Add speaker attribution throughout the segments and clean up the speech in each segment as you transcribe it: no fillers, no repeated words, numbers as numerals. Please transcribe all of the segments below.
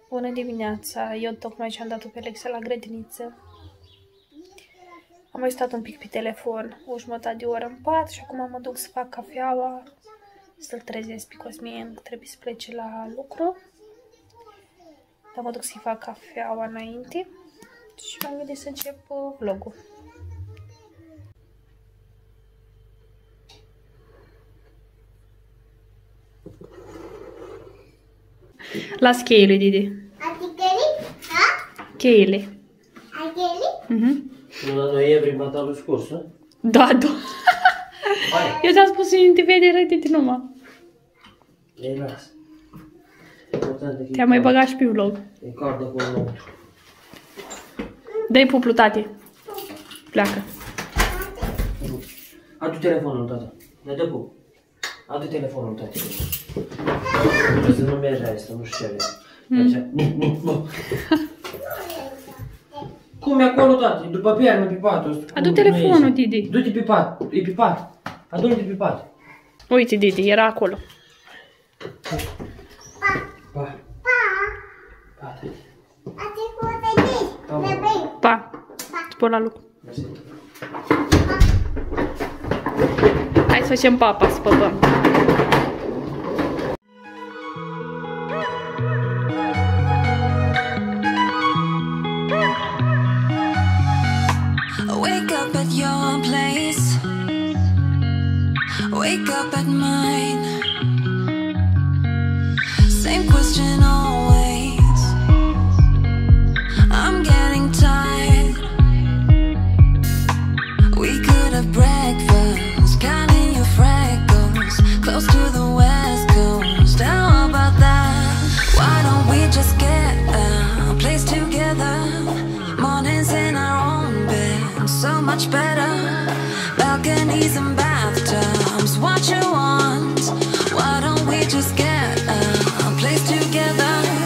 Speaker 1: Bună dimineața! Eu tocmai ce-am dat-o pe Alexa la grădiniță. Am mai stat un pic pe telefon, o jumătate de oră în pat și acum mă duc să fac cafeaua, să-l trezesc pe Cosmin, trebuie să plece la lucru. Dar mă duc să-i fac cafeaua înainte și m-am gândit să încep vlogul. Las cheile, Didi. Cheile.
Speaker 2: Nu e prima ta lui scurs, nu?
Speaker 1: Da, da. Eu ți-am spus în te vede rădite numai.
Speaker 2: Ei, lasă.
Speaker 1: Te-am mai băgat și pe vlog.
Speaker 2: E cardă cu înăuntru.
Speaker 1: Dă-i puplu, tate. Pleacă.
Speaker 2: Adu telefonul, tata. Ne dă pup. Adu telefonul, tata. Trebuie să nu mergi asta, nu știu ce. Nu. Cum e acolo, tati? După piernă pe patul.
Speaker 1: Adu telefonul, Didi.
Speaker 2: Du-te pe pat. E pe pat. Adu-te pe pat.
Speaker 1: Uite, Didi, era acolo.
Speaker 2: Pa. Pa, tati.
Speaker 1: Pa. Spor la lucru. Hai să facem papa, să păpăm.
Speaker 3: Wake up at your place, wake up at mine. Same question always. I'm getting tired. We could have breakfast, counting your freckles, close to the west coast. How about that? Why don't we just get a place together? Mornings in our own bed, so much better. Balconies and bathtubs, what you want? Why don't we just get a place together?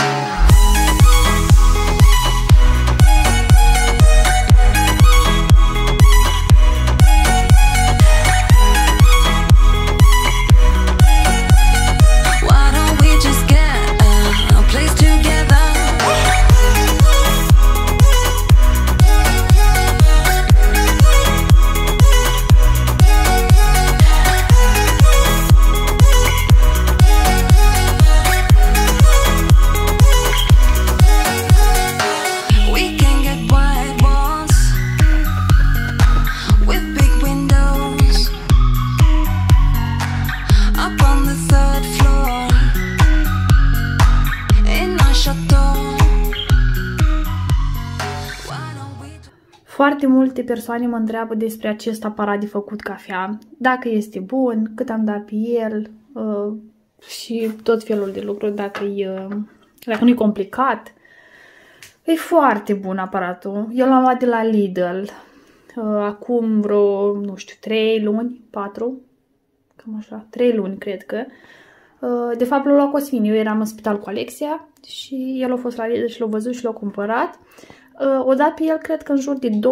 Speaker 1: Foarte multe persoane mă întreabă despre acest aparat de făcut cafea, dacă este bun, cât am dat pe el și tot felul de lucruri, dacă nu e complicat. E foarte bun aparatul. Eu l-am luat de la Lidl acum vreo, nu știu, 3 luni, 4, cam așa, 3 luni cred că. De fapt l-a luat Cosmin, eu eram în spital cu Alexia și el a fost la Lidl și l-a văzut și l-a cumpărat. O dat pe el, cred că în jur de 260-270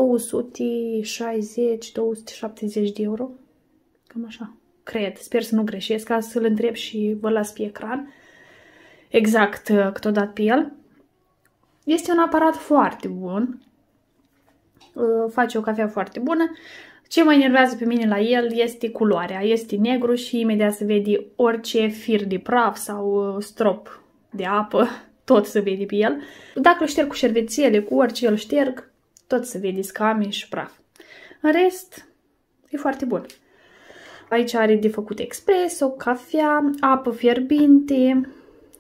Speaker 1: de euro. Cam așa. Cred. Sper să nu greșesc, ca să-l întreb și vă las pe ecran exact cât o dat pe el. Este un aparat foarte bun. Face o cafea foarte bună. Ce mă enervează pe mine la el este culoarea. Este negru și imediat se vede orice fir de praf sau strop de apă. Tot se vede pe el. Dacă îl șterg cu șervețele, cu orice îl șterg, tot se vede scame și praf. În rest, e foarte bun. Aici are de făcut espresso, cafea, apă fierbinte.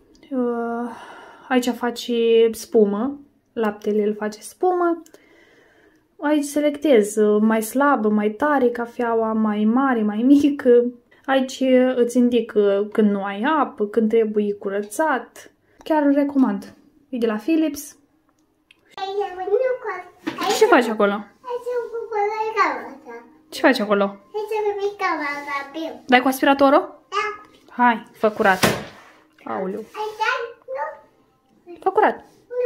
Speaker 1: Aici face spumă. Laptele îl face spumă. Aici selectez mai slabă, mai tare cafeaua, mai mare, mai mică. Aici îți indică când nu ai apă, când trebuie curățat. Chiar îl recomand. E de la Philips. Ce faci acolo? Ce faci acolo? Dai cu aspiratorul? Da. Hai, fă curat. Aoleu. Fă curat.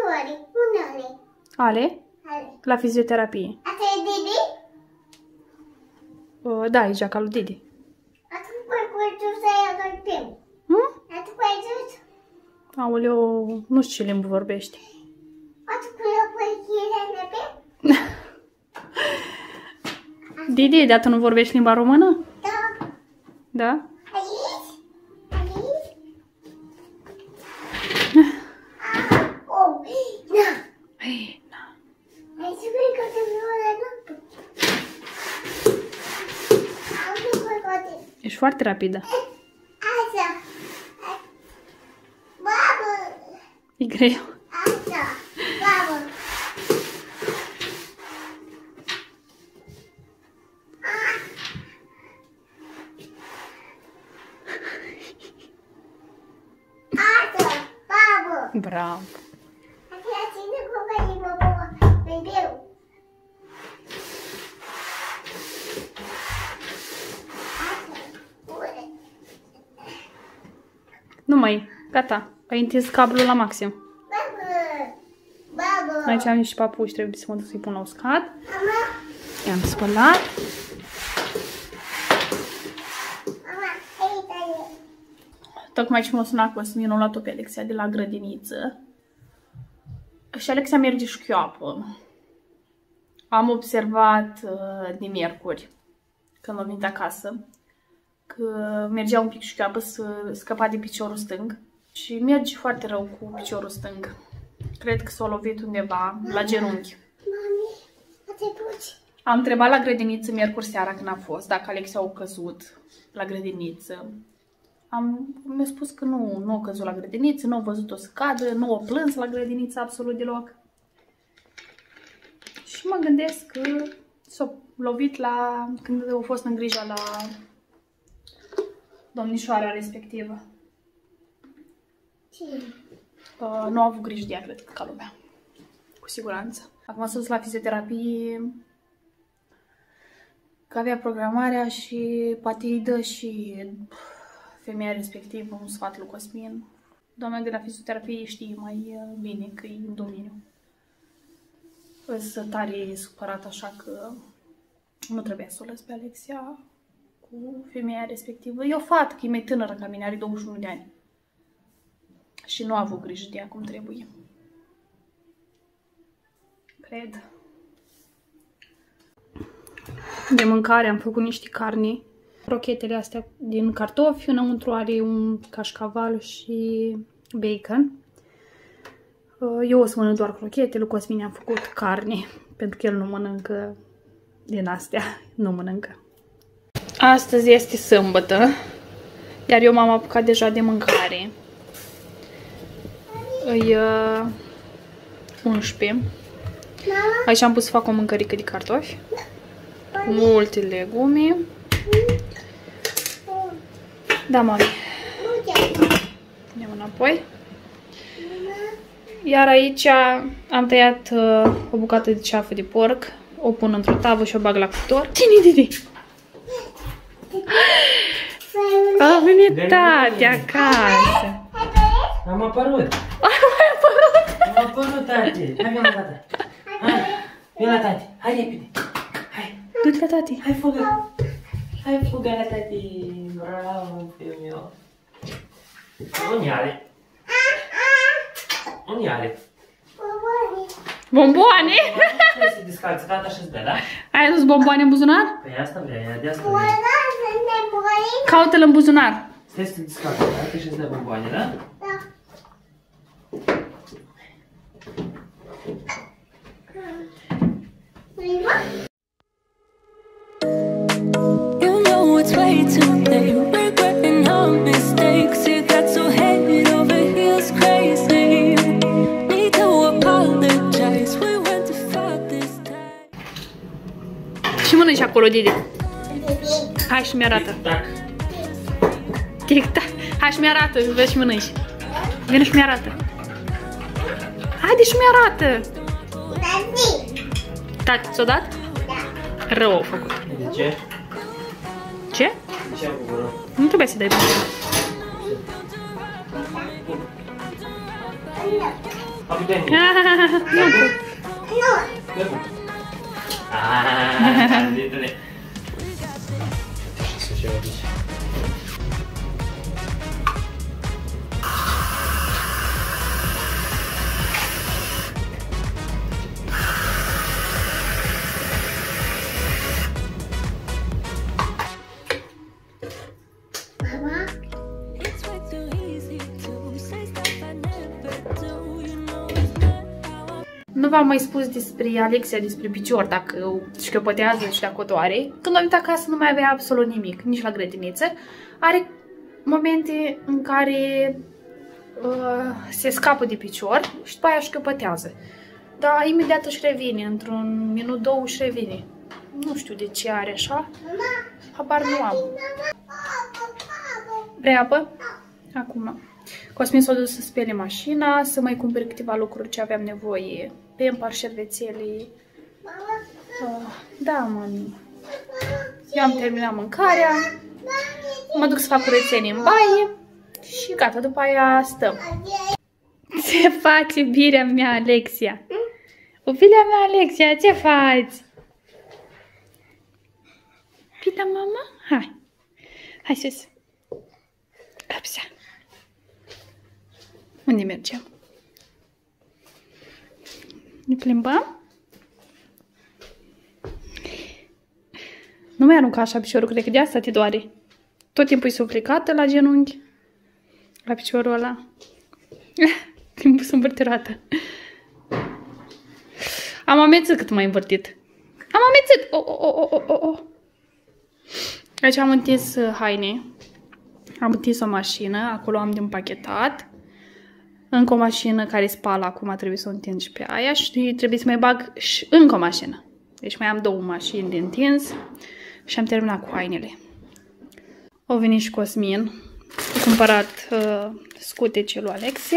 Speaker 1: Ale? La fizioterapie. Da, e geaca lui Didi. Aoleu, nu știu ce limbă vorbești. Didi, dar tu nu vorbești limba română?
Speaker 4: Da.
Speaker 1: Da?
Speaker 4: Aici? Oh, da.
Speaker 1: Ei, na.
Speaker 4: Hai să vrei că te vreau la noapte. Am făcut toate.
Speaker 1: Ești foarte rapidă.
Speaker 4: Așa. Babă.
Speaker 1: E greu.
Speaker 4: Așa. Babă. Așa. Babă.
Speaker 1: Bravo.
Speaker 4: Așa ține cu băi, babă. Bebeu.
Speaker 1: Nu mai, gata. Ai întins cablul la maxim.
Speaker 4: Babă.
Speaker 1: Aici am niște papuși, trebuie să mă duc să-i pun la uscat.
Speaker 4: Mama.
Speaker 1: I-am spălat.
Speaker 4: Mama, uite-le.
Speaker 1: Tocmai ce m-a sunat Cosmin, a luat-o pe Alexia de la grădiniță. Și Alexia merge șchioapă. Am observat de miercuri, când am venit acasă, că mergea un pic șchioapă să scăpa de piciorul stâng. Și merge foarte rău cu piciorul stâng. Cred că s-a lovit undeva la genunchi.
Speaker 4: Mami, te duci?
Speaker 1: Am întrebat la grădiniță miercuri seara când a fost, dacă Alexia a căzut la grădiniță. Mi-a spus că nu a căzut la grădiniță, nu a văzut-o să cadă, nu a plâns la grădiniță absolut deloc. Și mă gândesc că s-a lovit când a fost în grija la domnișoara respectivă.
Speaker 4: Ce?
Speaker 1: Nu a avut grijă de ea, cred că, ca lumea. Cu siguranță. Acum s-a dus la fizioterapie, că avea programarea și poate îi dă și femeia respectivă un sfat lui Cosmin. Doamna de la fizioterapie știe mai bine că e în domeniu. Însă tare supărat, așa că nu trebuia să o lăs pe Alexia cu femeia respectivă. E o fată, că e mai tânără ca mine, are 21 de ani. Și nu a avut grijă de ea cum trebuie. Cred. De mâncare am făcut niște carne. Crochetele astea din cartofi, înăuntru are un cașcaval și bacon. Eu o să mănânc doar crochete, lui Cosmin am făcut carne, pentru că el nu mănâncă din astea, nu mănâncă. Astăzi este sâmbătă, iar eu m-am apucat deja de mâncare. E 11. Aici am pus să fac o mâncărică de cartofi, cu multe legume. Da, mami. Punem înapoi. Iar aici am tăiat o bucată de ceafă de porc, o pun într-o tavă și o bag la cuptor. Ține, Didi! A venit tati acasă!
Speaker 2: Am apărut! Am apărut, tati! Hai, vino la tati! Hai, vino la tati! Hai repede! Hai!
Speaker 1: Du-te la tati!
Speaker 2: Hai, fugă! Hai, fugă la tati! Bravo, fiul meu! Unde are? Unde are?
Speaker 1: Bomboane!
Speaker 2: Trebuie să descalță tata și-ți dă, da?
Speaker 1: Ai adus bomboane în buzunar?
Speaker 2: Păi asta vrea, de asta vrea.
Speaker 1: Caută-l în buzunar!
Speaker 2: Stai să descalță tata și-ți dă bomboane, da?
Speaker 3: You know it's way too late. Regretting our mistakes. It got so head over heels crazy. Need to apologize. We went too far this time.
Speaker 1: Și mănânci acolo, Didi. Hai și mi-arată.
Speaker 2: Tac.
Speaker 1: Tic-tac. Hai și mi-arată, vezi și mănânci. Vine și mi-arată. Haide și mi-arată. Tati, ți-o dat? Da. Rău au făcut.
Speaker 2: De ce?
Speaker 1: Ce?
Speaker 2: De ce am făcut rău?
Speaker 1: Nu trebuie să dai bine.
Speaker 2: Papi, dă-mi.
Speaker 1: Nu.
Speaker 2: Dă-mi. Aaaa, ditele. Să ce aici.
Speaker 1: nu v-am mai spus despre Alexia, despre picior, dacă șchiopătează și dacă o doare. Când a venit acasă nu mai avea absolut nimic, nici la grădiniță. Are momente în care se scapă de picior și după aia șchiopătează. Dar imediat își revine, într-un minut, două își revine. Nu știu de ce are așa, habar nu am. Vrei apă? Acum. Cosmin s-a dus să spele mașina, să mai cumpere câteva lucruri ce aveam nevoie. Pampers, șervețele. Da, mami. Eu am terminat mâncarea. Mă duc să fac curățenie în baie. Și gata, după aia stăm. Ce faci, iubirea mea, Alexia? Iubirea mea, Alexia, ce faci? Bine, mama? Hai. Hai sus. Apsa. Unde mergem? Ne plimbăm? Nu mai arunca așa piciorul, cred că de asta te doare. Tot timpul e suflecată la genunchi. La piciorul ăla. Timpul sunt învârtirată. Am amețit cât m-ai învârtit. Am amețit! Aici am întins haine. Am întins o mașină. Acolo am de împachetat. Încă o mașină care spală acum, trebuie să o întind și pe aia. Și trebuie să mai bag și încă o mașină. Deci mai am două mașini de întins. Și am terminat cu hainele. Au venit și Cosmin. A cumpărat scutece lui Alexia.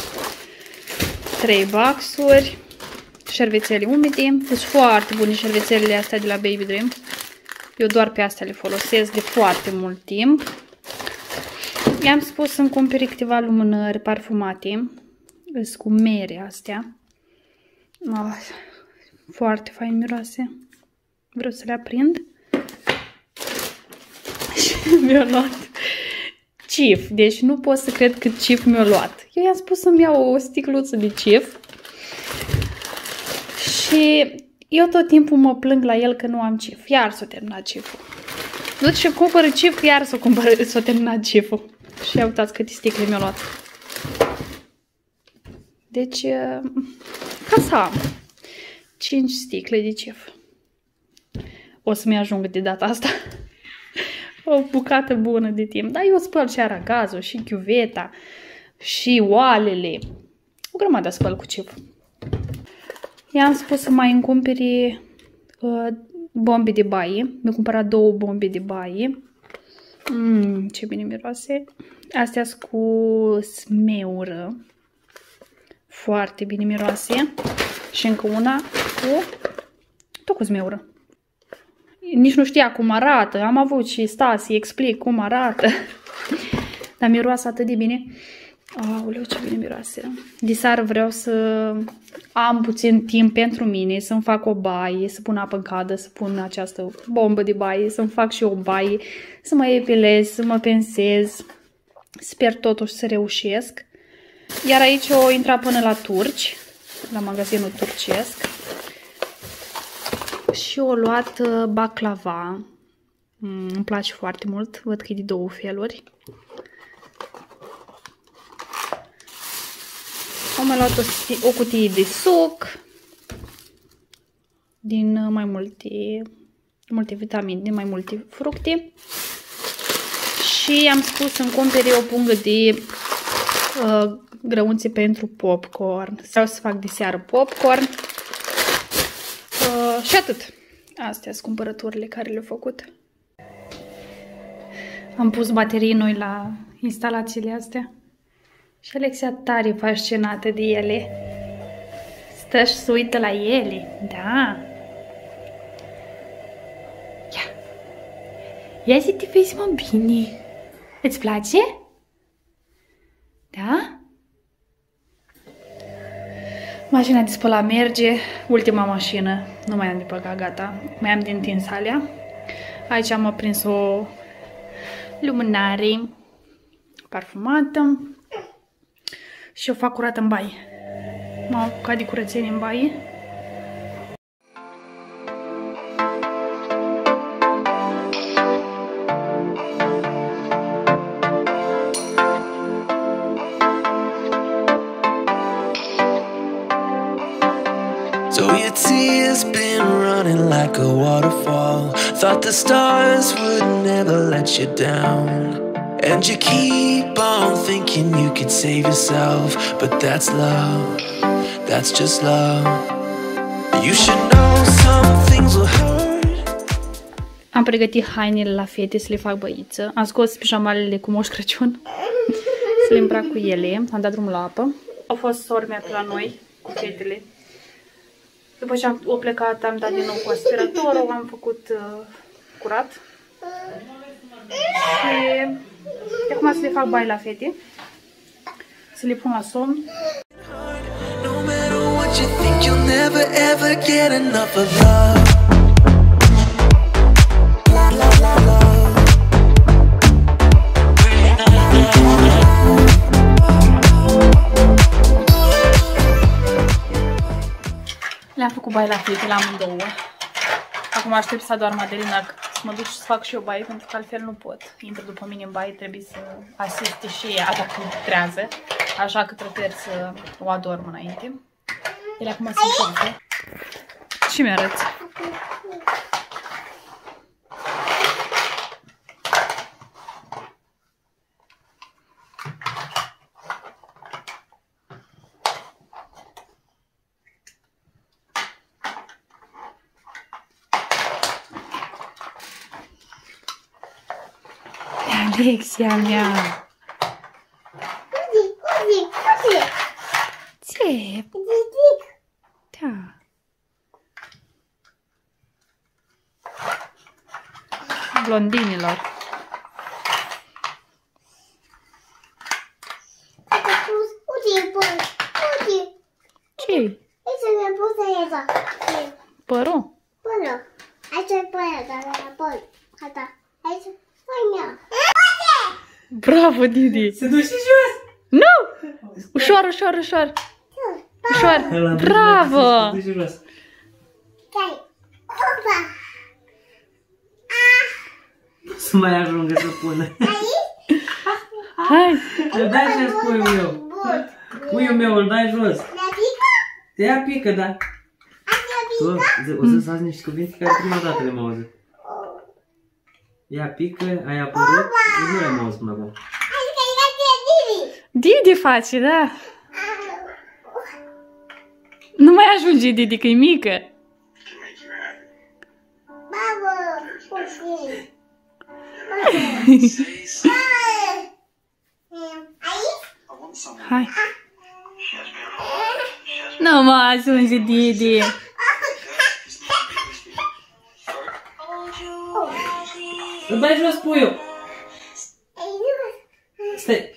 Speaker 1: 3 baxuri. Șervețele umede. Deci foarte bune șervețelele astea de la Baby Dream. Eu doar pe astea le folosesc de foarte mult timp. I-am spus să-mi cumpere câteva lumânări parfumate. Sunt cu mere astea. Foarte fain miroase. Vreau să le aprind. Și mi-a luat Cif. Deci nu pot să cred cât Cif mi-a luat. Eu i-am spus să-mi iau o sticluță de Cif. Și eu tot timpul mă plâng la el că nu am Cif. Iar s-a terminat Ciful. Duci și cumpără Cif, iar s-a terminat Ciful. Și ia uitați câte sticle mi-a luat. Deci, ca să am 5 sticle de Cif. O să-mi ajungă de data asta. O bucată bună de timp. Dar eu spăl și aragazul, și chiuveta, și oalele. O grămadă spăl cu Cif. I-am spus să mai îmi cumpere bombe de baie. Mi-am cumpărat 2 bombe de baie. Ce bine miroase. Astea sunt cu smeură. Foarte bine miroase. Și încă una tot cu smeură. Nici nu știa cum arată. Am avut și Stasi explic cum arată. Dar miroase atât de bine. Aoleu, ce bine miroase. De seară vreau să am puțin timp pentru mine, să-mi fac o baie, să pun apă în cadă, să pun această bombă de baie, să-mi fac și o baie, să mă epilez, să mă pensez. Sper totuși să reușesc. Iar aici o intra până la turci, la magazinul turcesc. Și o luat baclava. Îmi place foarte mult, văd că e de 2 feluri. Am mai luat o cutie de suc din mai multe vitamine, din mai multe fructe. Și am spus să-mi cumpere o pungă de grăunțe pentru popcorn. Vreau să fac de seară popcorn. Și atât. Astea sunt cumpărăturile care le-au făcut. Am pus baterii noi la instalațiile astea. Și Alexia tare fascinată de ele. Stă și se uită la ele. Da. Ia zi te vezi, mă, bine. Îți place? Da? Mașina de spălat merge. Ultima mașină. Nu mai am de băgat, gata. Mai am de întins alea. Aici am aprins o lumânare parfumată. Și o fac curat în baie. M-am apucat de curățenie în baie.
Speaker 5: So your tears been running like a waterfall. Thought the stars would never let you down. And you keep on thinking you could save yourself, but that's love, that's just love. You should know some things will hurt.
Speaker 1: Am pregătit hainele la fete să le fac băiță. Am scos pijamalele cu Moș Crăciun să le îmbrac cu ele. Am dat drumul la apă. Au fost sori mea pe la noi cu fetele. După ce au plecat, am dat din nou cu aspiratorul, am făcut curat. Și acum să le fac baie la fete, să le pun la somn.
Speaker 5: No matter what you think, you'll never ever get enough of love.
Speaker 1: Le-am făcut baie la fete, la amândouă. Acum aștept să adormă Adelina, să mă duc și să fac și eu baie, pentru că altfel nu pot. Intră după mine în baie, trebuie să asiste și ea dacă trează. Așa că prefer să o adorm înainte. Ele acum se întorc. Și mi-arăți. Alexia mea! Ce? Da. Blondinilor. Ce? Părul? Bravo, Didi!
Speaker 2: Se duce jos!
Speaker 1: Nu! Ușor, ușor, ușor! Ușor! Bravo!
Speaker 2: Se duce jos! Să mai ajungă să pună.
Speaker 1: Hai!
Speaker 2: Îl dai jos puiul meu. Puiul meu, îl dai jos. Ea pică, da. Tu, o să faci niște cuvinte care prima dată le-am auzit. Ea pică, ai apărut, nu le-am auzit până acum.
Speaker 1: Didi face, da? Nu mai ajunge Didi, că e mică. Hai. Nu mai ajunge Didi.
Speaker 2: Îl dai jos puiul. Stai.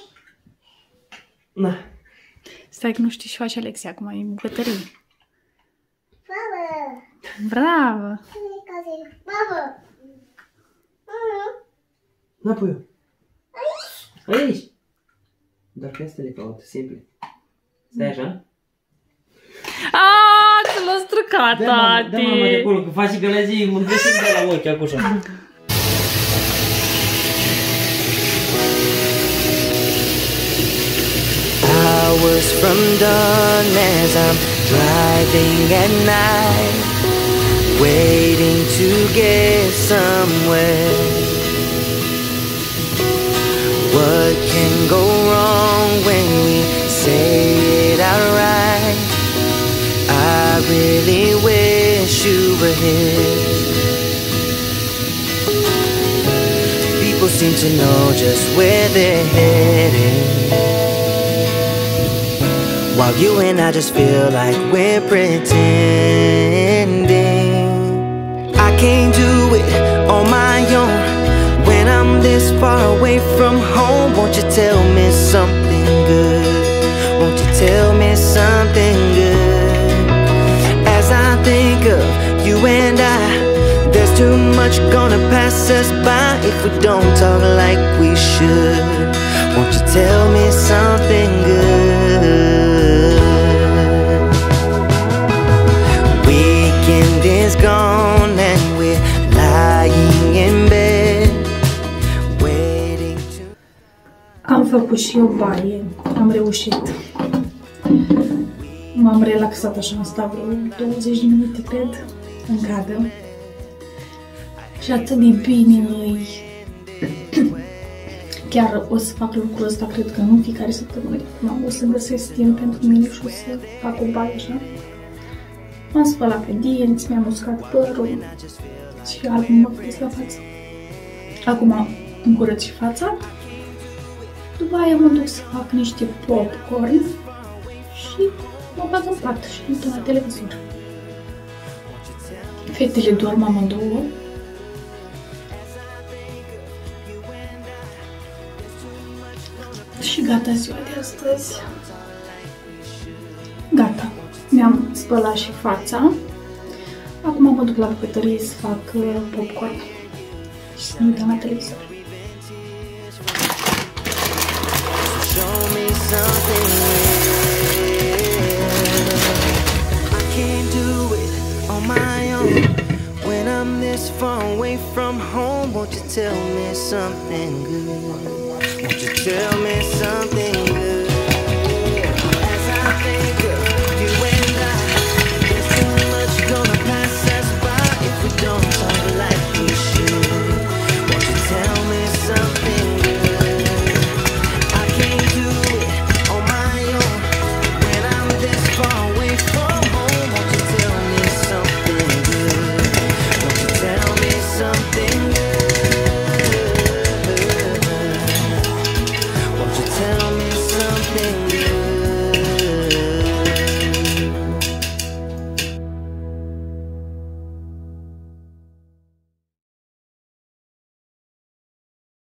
Speaker 2: Na.
Speaker 1: Stai că nu știi ce face Alexia acum, e în bucătărie. Bravo!
Speaker 2: Na, puiul. Aici. Doar că asta le caută, simplu. Stai așa.
Speaker 1: Aaaa, ți l-a stricat, tati!
Speaker 2: Dă mama de acolo, că faci gălăzii, mă găsesc de la ochi, acușa.
Speaker 5: Hours from dawn as I'm driving at night, waiting to get somewhere. What can go wrong when we say it outright? I really wish you were here. People seem to know just where they're heading, while you and I just feel like we're pretending. I can't do it on my own when I'm this far away from home. Won't you tell me something good? Won't you tell me something good? As I think of you and I, there's too much gonna pass us by if we don't talk like we should. Won't you tell me something good? Weekend is gone and we're lying in bed, waiting to...
Speaker 1: Am făcut și eu baie, am reușit. M-am relaxat așa, am stat vreo 20 de minute, cred, în cadă. Și atât de bine îi... Chiar o să fac lucrul ăsta, cred că nu în fiecare săptămână. Acum o să găsesc timp pentru mine și o să fac o baie așa. M-am spălat pe dinți, mi-am uscat părul și acum mă gândesc la față. Acum îmi curăț și fața. După aia mă duc să fac niște popcorn și mă bag în pat și îmi la televizor. Fetele dorm amândouă. Și gata ziua de astăzi. Gata. Mi-am spălat și fața. Acum mă duc la bucătărie să fac popcorn și să ne uităm la televizor.
Speaker 5: When I'm this far away from home, won't you tell me something good? Won't you tell me something good?